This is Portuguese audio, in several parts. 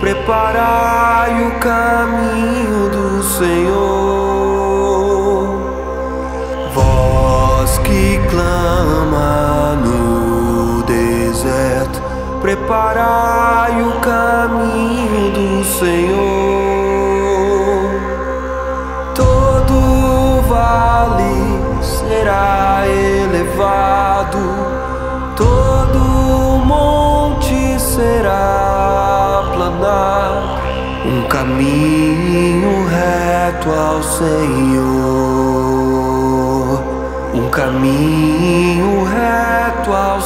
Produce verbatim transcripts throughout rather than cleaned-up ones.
preparai o caminho do Senhor. Voz que clama no deserto, preparai o caminho do Senhor. Todo vale será elevado, todo monte será aplanado. Um caminho reto ao Senhor, um caminho reto ao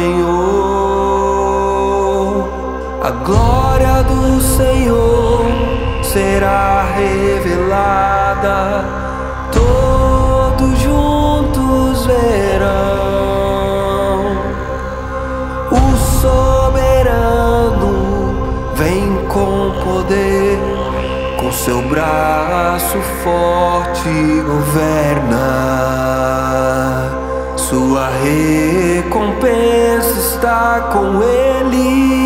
Senhor. A glória do Senhor será revelada, todos juntos verão. O soberano vem com poder, com seu braço forte governa. Sua recompensa está com ele.